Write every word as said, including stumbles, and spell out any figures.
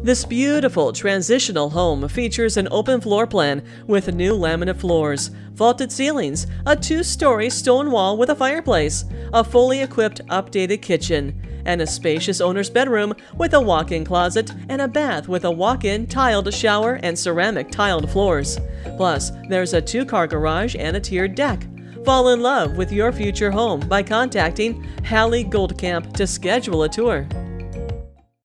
This beautiful transitional home features an open floor plan with new laminate floors, vaulted ceilings, a two-story stone wall with a fireplace, a fully equipped updated kitchen, and a spacious owner's bedroom with a walk-in closet and a bath with a walk-in tiled shower and ceramic tiled floors. Plus, there's a two-car garage and a tiered deck. Fall in love with your future home by contacting Hallie Goldcamp to schedule a tour.